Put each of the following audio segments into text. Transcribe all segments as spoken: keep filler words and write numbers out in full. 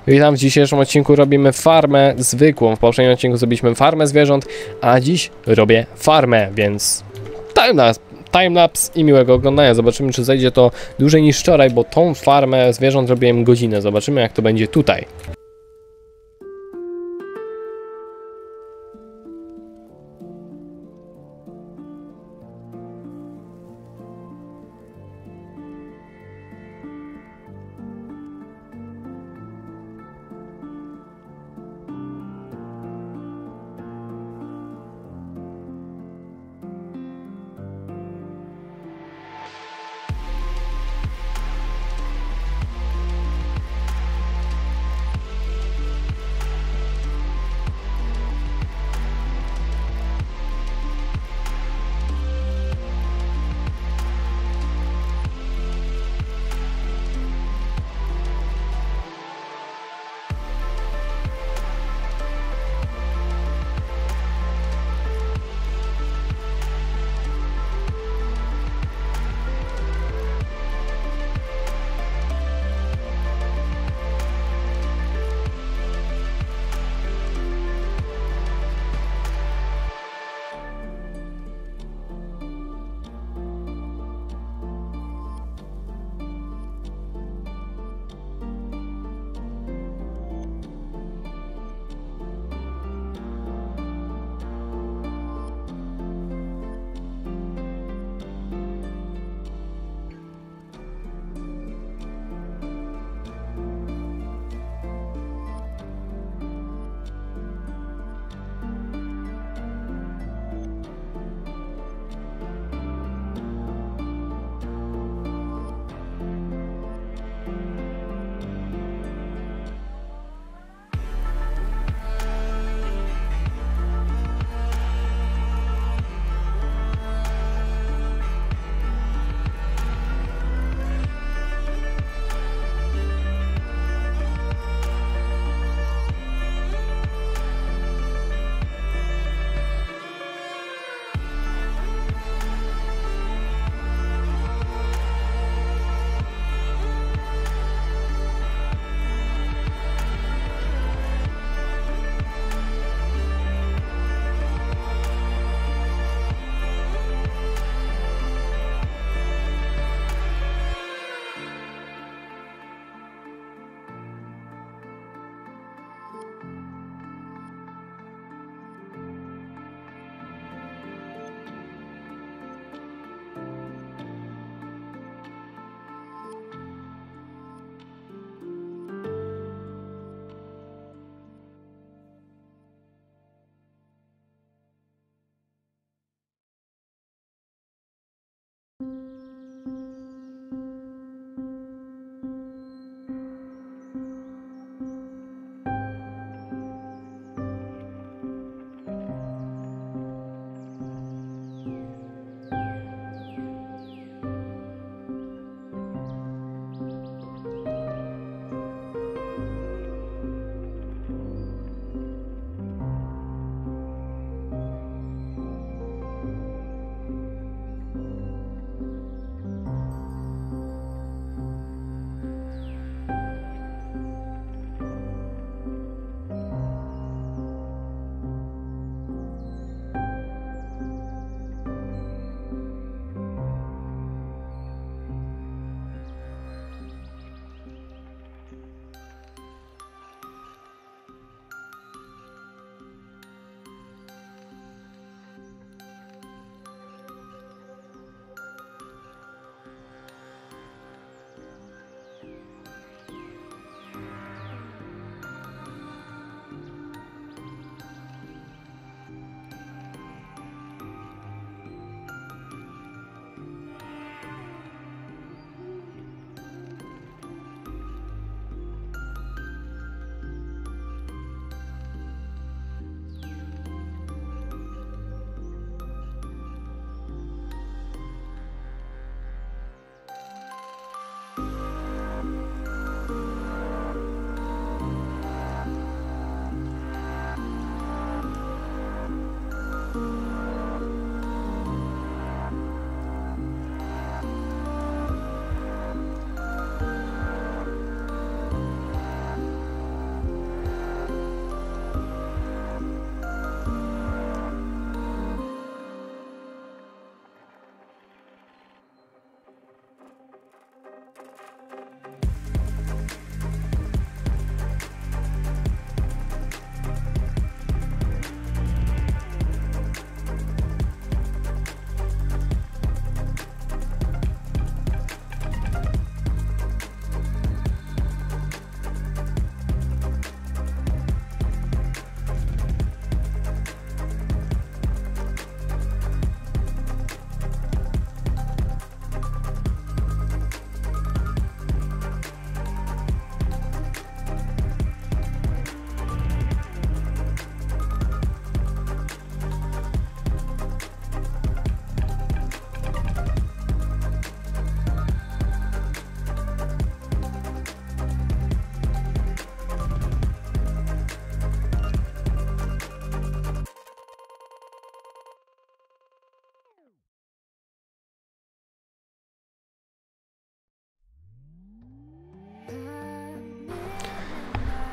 Witam, w dzisiejszym odcinku robimy farmę zwykłą. W poprzednim odcinku zrobiliśmy farmę zwierząt, a dziś robię farmę, więc timelapse, timelapse i miłego oglądania. Zobaczymy, czy zajdzie to dłużej niż wczoraj, bo tą farmę zwierząt robiłem godzinę. Zobaczymy, jak to będzie tutaj.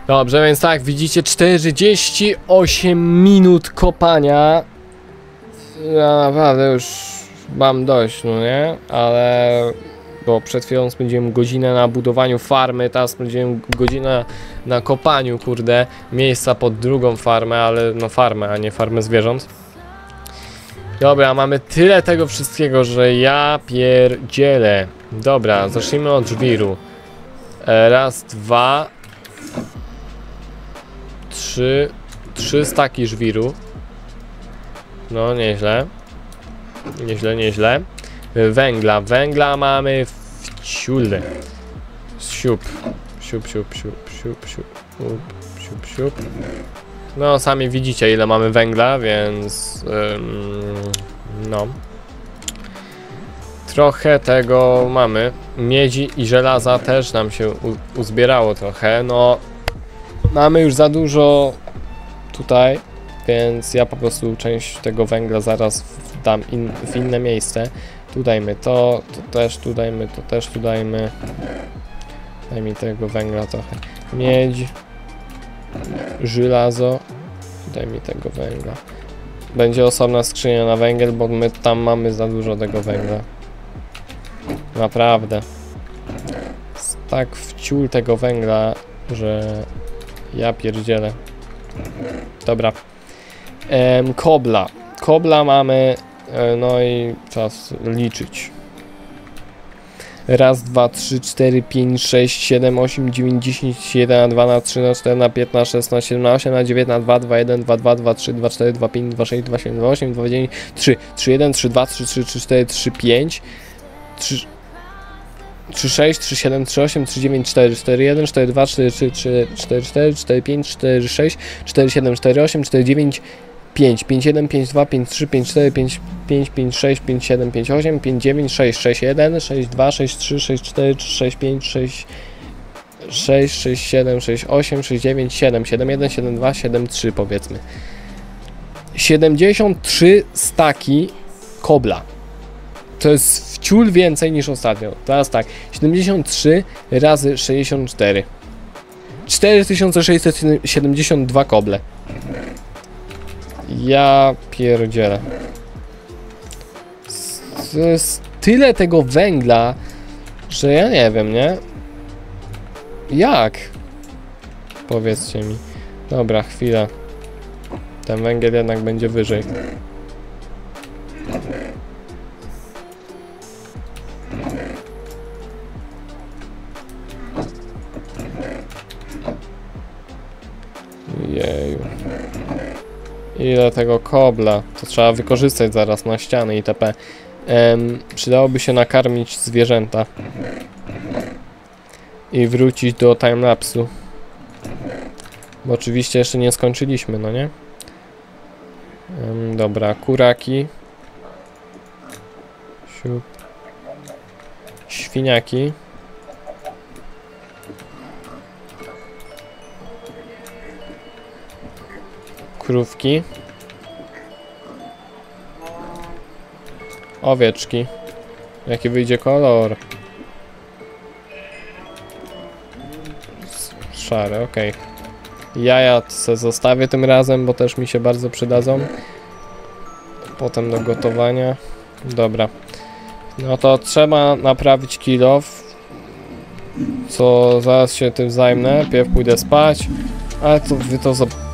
Dobrze, więc tak, widzicie czterdzieści osiem minut kopania. Ja naprawdę już mam dość, no nie? Ale... Bo przed chwilą spędziłem godzinę na budowaniu farmy, teraz spędziłem godzinę na kopaniu, kurde, miejsca pod drugą farmę, ale no farmę, a nie farmę zwierząt. Dobra, mamy tyle tego wszystkiego, że ja pierdzielę. Dobra, zacznijmy od żwiru. Raz, dwa... Trzy... Trzy staki żwiru. No, nieźle. Nieźle, nieźle. Węgla, węgla mamy w ciule. Siup. Siup, siup, siup, siup, siup, siup, siup. No, sami widzicie, ile mamy węgla, więc... Ym, no. Trochę tego mamy. Miedzi i żelaza też nam się u, uzbierało trochę. No, mamy już za dużo tutaj, więc ja po prostu część tego węgla zaraz dam in, w inne miejsce. Tu dajmy to, to też tu dajmy, to też tu dajmy. Daj mi tego węgla trochę. Miedź. Żelazo. Daj mi tego węgla. Będzie osobna skrzynia na węgiel, bo my tam mamy za dużo tego węgla. Naprawdę. Tak wciul tego węgla, że ja pierdzielę. Dobra. Ehm, kobla. Kobla mamy, e, no i czas liczyć. Raz, dwa, trzy, cztery, pięć, sześć, siedem, osiem, dziewięć, dziesięć, jeden na dwa, na trzy, na cztery, na pięć, na sześć, na siedem, na osiem, na dziewięć, na dwa, dwa, jeden, dwa, dwa, dwa, trzy, dwa, cztery, dwa, pięć, dwa, sześć, dwa, siedem, dwa, osiem, dwa, dziewięć, trzy, trzy, jeden, trzy, dwa, trzy, trzy, trzy, cztery, trzy, pięć, trzy, trzy, sześć, trzy, siedem, trzy, osiem, trzy, dziewięć, cztery, cztery, jeden, cztery, dwa, cztery, trzy, cztery, cztery, cztery, pięć, cztery, sześć, cztery, siedem, cztery, osiem, cztery, dziewięć, pięć, pięć, jeden, pięć, dwa, pięć, trzy, pięć, cztery, pięć, pięć, pięć, sześć, pięć, siedem, pięć, osiem, pięć, dziewięć, sześć, sześć, jeden, sześć, dwa, sześć, trzy, sześć, cztery, sześć, pięć, sześć, sześć, sześć, siedem, sześć, osiem, sześć, dziewięć, siedem, siedem, jeden, siedem, dwa, siedem, trzy powiedzmy. siedemdziesiąt trzy staki kobla. To jest wciul więcej niż ostatnio. Teraz tak, siedemdziesiąt trzy razy sześćdziesiąt cztery. cztery tysiące sześćset siedemdziesiąt dwa koble. Ja pierdzielę. To jest tyle tego węgla, że ja nie wiem, nie? Jak? Powiedzcie mi. Dobra, chwila. Ten węgiel jednak będzie wyżej. Jeju. Ile tego kobla? To trzeba wykorzystać zaraz na ściany itp. Ehm, przydałoby się nakarmić zwierzęta. I wrócić do timelapsu. Bo oczywiście jeszcze nie skończyliśmy, no nie? Ehm, dobra, kuraki. Siup. Świniaki. Krówki. Owieczki. Jaki wyjdzie kolor? Szary, ok. Jaja se zostawię tym razem, bo też mi się bardzo przydadzą. Potem do gotowania. Dobra. No to trzeba naprawić kilof. Co zaraz się tym zajmę. Pierw pójdę spać. Ale to wy to zobaczycie.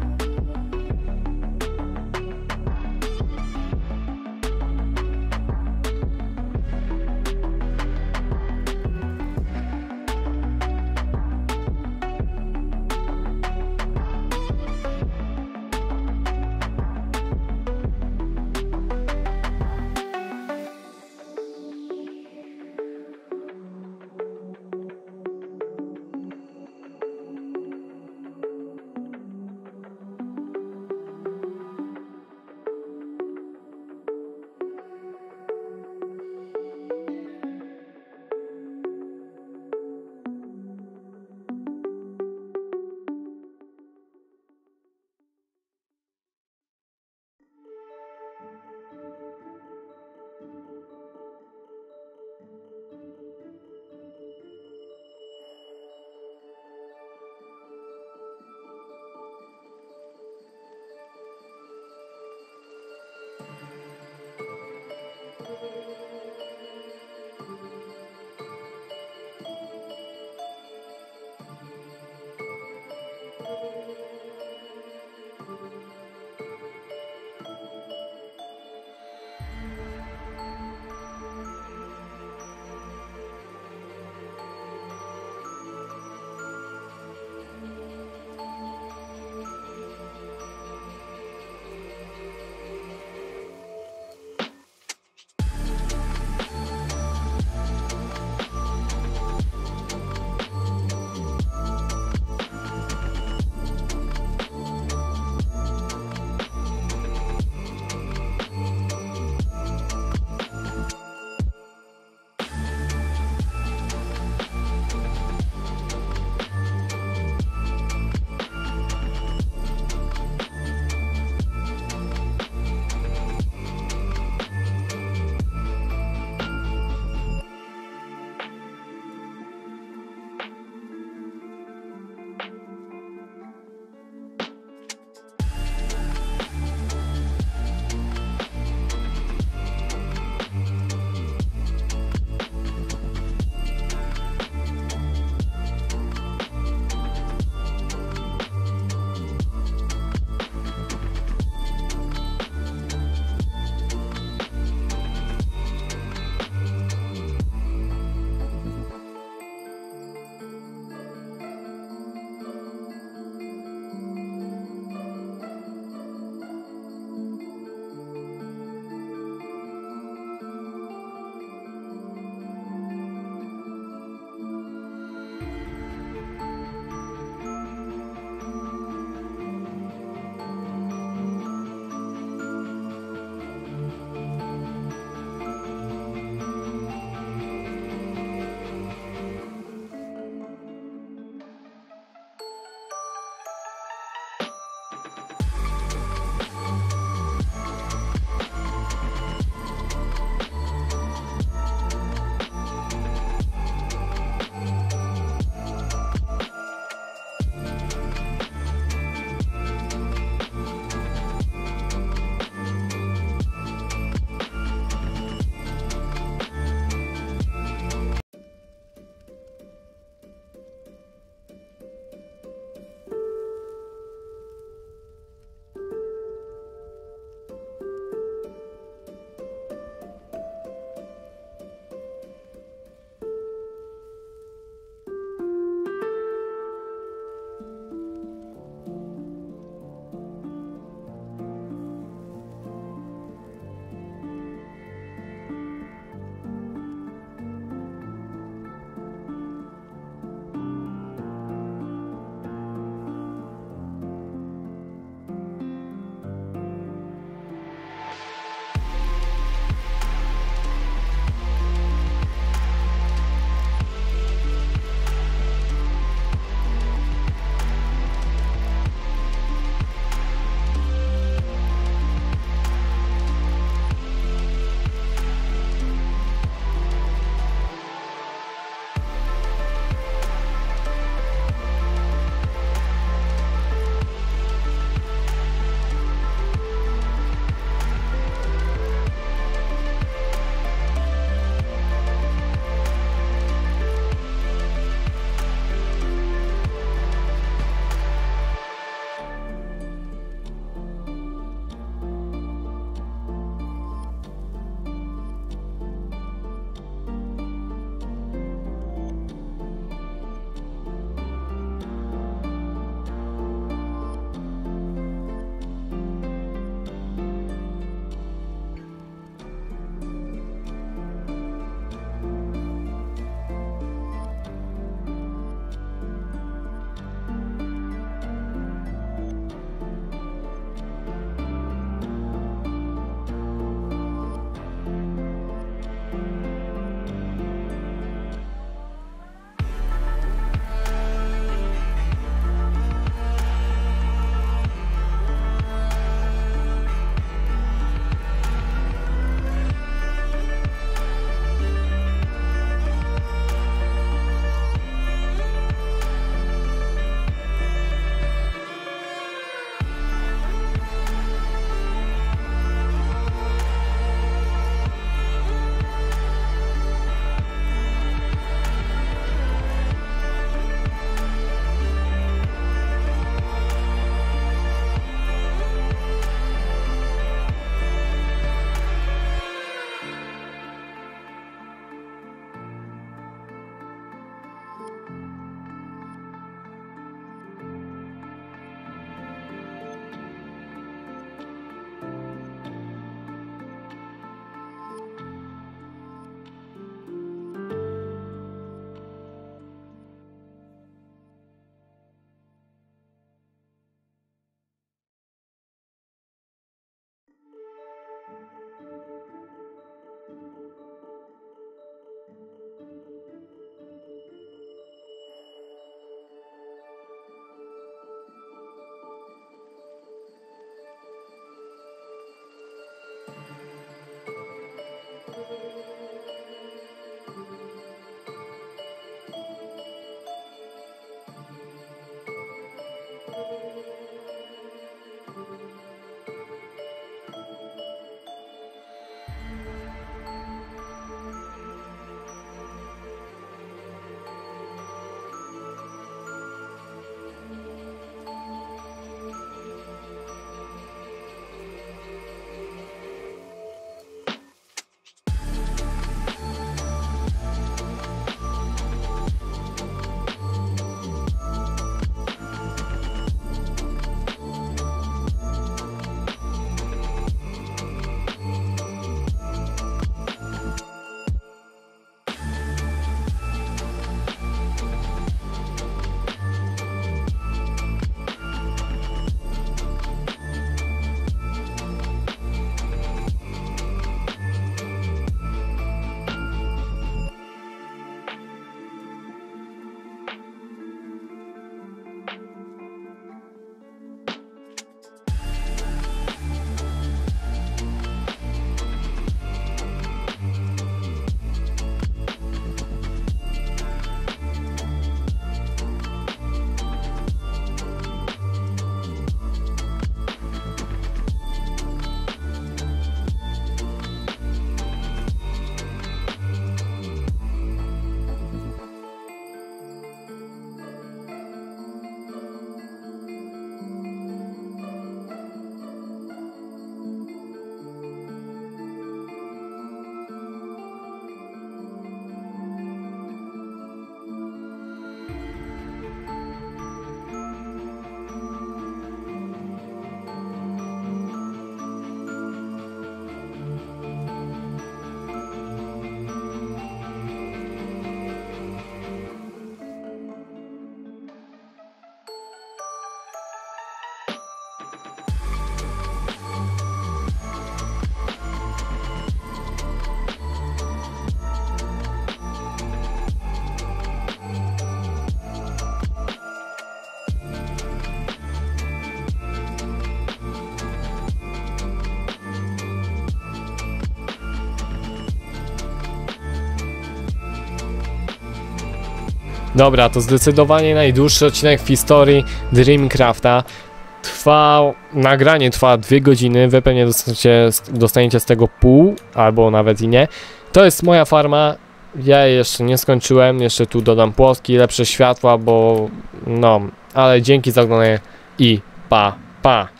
Dobra, to zdecydowanie najdłuższy odcinek w historii Dreamcrafta. Trwał, nagranie trwa dwie godziny, wy pewnie dostaniecie, dostaniecie z tego pół, albo nawet i nie. To jest moja farma, ja jej jeszcze nie skończyłem, jeszcze tu dodam płotki, lepsze światła, bo no, ale dzięki za oglądanie i pa, pa.